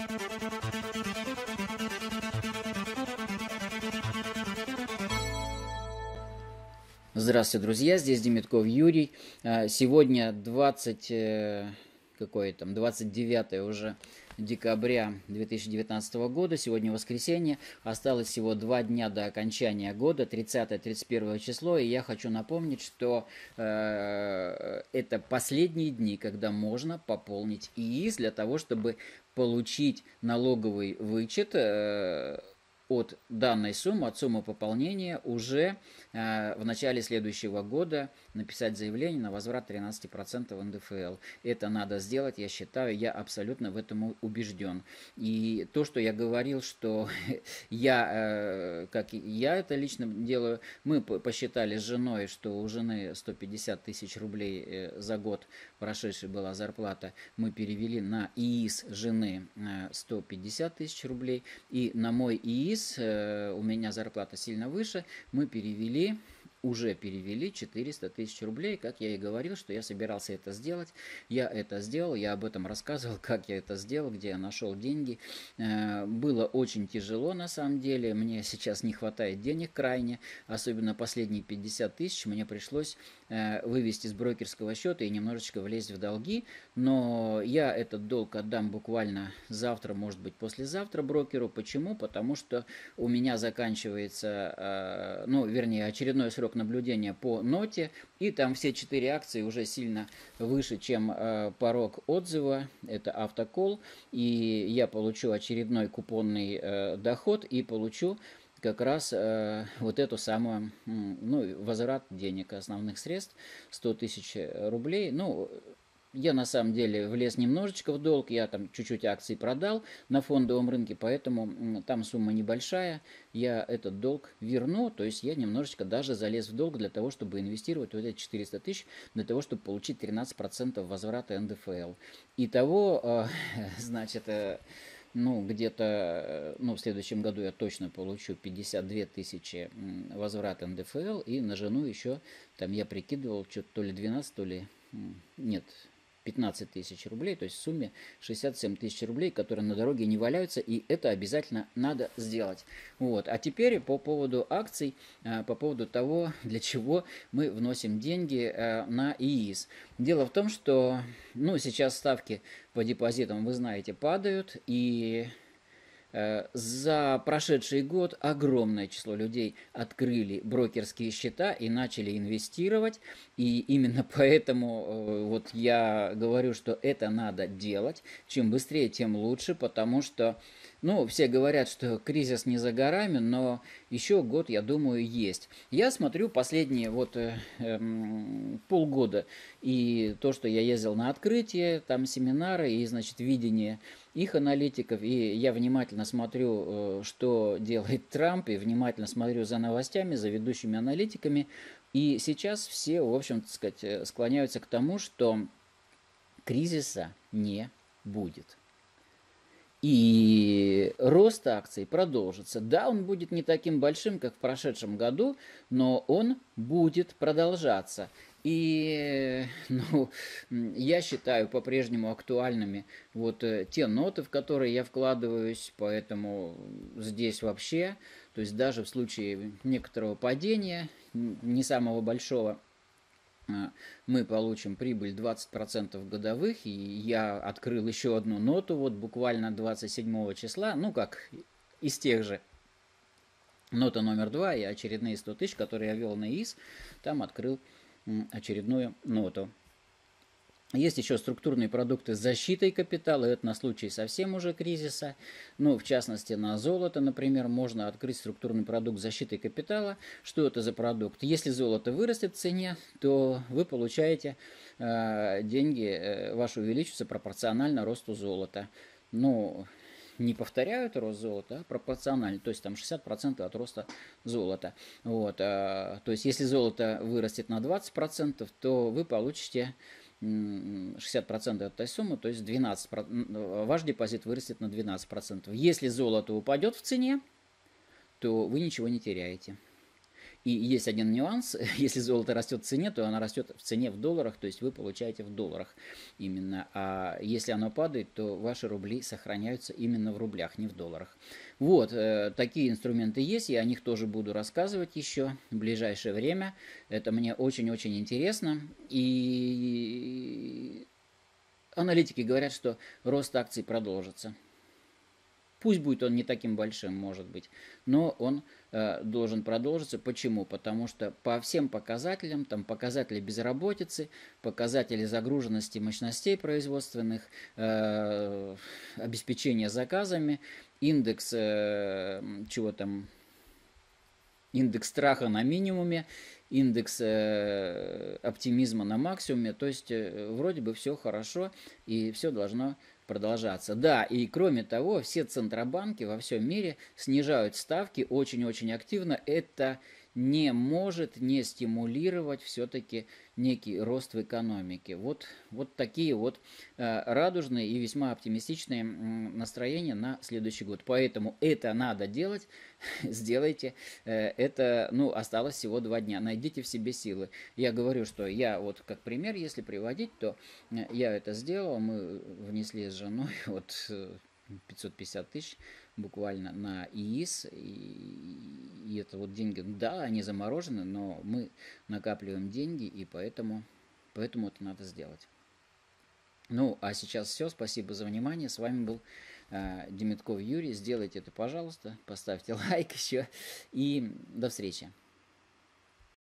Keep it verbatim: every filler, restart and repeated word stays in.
Здравствуйте, друзья, здесь Демитков Юрий. Сегодня двадцать, какое там, двадцать девятое уже декабря две тысячи девятнадцатого года, сегодня воскресенье, осталось всего два дня до окончания года, тридцатое тридцать первое число, и я хочу напомнить, что э, это последние дни, когда можно пополнить ИИС для того, чтобы получить налоговый вычет э, от данной суммы, от суммы пополнения уже э, в начале следующего года написать заявление на возврат тринадцати процентов эн дэ эф эл. Это надо сделать, я считаю, я абсолютно в этом убежден. И то, что я говорил, что я, э, как я это лично делаю, мы посчитали с женой, что у жены сто пятьдесят тысяч рублей э, за год прошедшей была зарплата, мы перевели на ИИС жены э, сто пятьдесят тысяч рублей, и на мой ИИС, у меня зарплата сильно выше, мы перевели, уже перевели четыреста тысяч рублей, как я и говорил, что я собирался это сделать. Я это сделал, я об этом рассказывал, как я это сделал, где я нашел деньги. Было очень тяжело на самом деле, мне сейчас не хватает денег крайне, особенно последние пятьдесят тысяч мне пришлось вывести с брокерского счета и немножечко влезть в долги, но я этот долг отдам буквально завтра, может быть послезавтра брокеру. Почему? Потому что у меня заканчивается, ну, вернее, очередной срок наблюдения по ноте, и там все четыре акции уже сильно выше, чем порог отзыва, это автокол, и я получу очередной купонный доход и получу как раз э, вот эту самую, ну, возврат денег, основных средств, сто тысяч рублей. Ну, я на самом деле влез немножечко в долг, я там чуть-чуть акций продал на фондовом рынке, поэтому там сумма небольшая, я этот долг верну, то есть я немножечко даже залез в долг для того, чтобы инвестировать вот эти четыреста тысяч, для того, чтобы получить тринадцать процентов возврата эн дэ эф эл. Итого, э, значит, э, ну, где-то, ну, в следующем году я точно получу пятьдесят две тысячи возврата эн дэ эф эл, и на жену еще, там я прикидывал, что-то то ли двенадцать, то ли, нет, пятнадцать тысяч рублей, то есть в сумме шестьдесят семь тысяч рублей, которые на дороге не валяются, и это обязательно надо сделать. Вот. А теперь по поводу акций, по поводу того, для чего мы вносим деньги на ИИС. Дело в том, что, ну, сейчас ставки по депозитам, вы знаете, падают, и за прошедший год огромное число людей открыли брокерские счета и начали инвестировать. И именно поэтому вот я говорю, что это надо делать. Чем быстрее, тем лучше, потому что, ну, все говорят, что кризис не за горами, но еще год, я думаю, есть. Я смотрю последние вот э, э, полгода, и то, что я ездил на открытие, там семинары, и, значит, видение их аналитиков, и я внимательно смотрю, что делает Трамп, и внимательно смотрю за новостями, за ведущими аналитиками, и сейчас все, в общем, так сказать, склоняются к тому, что кризиса не будет. И рост акций продолжится. Да, он будет не таким большим, как в прошедшем году, но он будет продолжаться. И, ну, я считаю по-прежнему актуальными вот те ноты, в которые я вкладываюсь, поэтому здесь вообще, то есть даже в случае некоторого падения, не самого большого, мы получим прибыль двадцать процентов годовых, и я открыл еще одну ноту, вот буквально двадцать седьмого числа, ну как из тех же, нота номер два и очередные сто тысяч, которые я вел на ИИС, там открыл очередную ноту. Есть еще структурные продукты с защитой капитала, это на случай совсем уже кризиса. Ну, в частности, на золото, например, можно открыть структурный продукт с защитой капитала. Что это за продукт? Если золото вырастет в цене, то вы получаете э, деньги, э, ваши увеличатся пропорционально росту золота. Ну, не повторяют рост золота, а пропорционально, то есть там шестьдесят процентов от роста золота. Вот, а, то есть если золото вырастет на двадцать процентов, то вы получите шестьдесят процентов от этой суммы, то есть двенадцать процентов, ваш депозит вырастет на двенадцать процентов. Если золото упадет в цене, то вы ничего не теряете. И есть один нюанс, если золото растет в цене, то оно растет в цене в долларах, то есть вы получаете в долларах именно. А если оно падает, то ваши рубли сохраняются именно в рублях, не в долларах. Вот, э, такие инструменты есть, я о них тоже буду рассказывать еще в ближайшее время. Это мне очень-очень интересно. И аналитики говорят, что рост акций продолжится. Пусть будет он не таким большим, может быть, но он э, должен продолжиться. Почему? Потому что по всем показателям, там показатели безработицы, показатели загруженности мощностей производственных, э, обеспечения заказами, индекс, э, чего там, индекс страха на минимуме, индекс э, оптимизма на максимуме. То есть э, вроде бы все хорошо и все должно продолжаться. Да, и кроме того, все центробанки во всем мире снижают ставки очень-очень активно. Это не может не стимулировать все-таки некий рост в экономике. Вот, вот такие вот э, радужные и весьма оптимистичные э, настроения на следующий год. Поэтому это надо делать, сделайте. Э, это, ну, осталось всего два дня. Найдите в себе силы. Я говорю, что я вот как пример, если приводить, то э, я это сделал. Мы внесли с женой вот пятьсот пятьдесят тысяч буквально на ИИС, и, и это вот деньги, да, они заморожены, но мы накапливаем деньги, и поэтому, поэтому это надо сделать. Ну, а сейчас все, спасибо за внимание, с вами был э, Демитков Юрий, сделайте это, пожалуйста, поставьте лайк еще, и до встречи.